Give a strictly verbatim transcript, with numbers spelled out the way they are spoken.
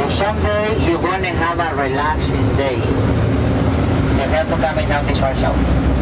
So someday, you're going to have a relaxing day. You have to come in down this Warsaw.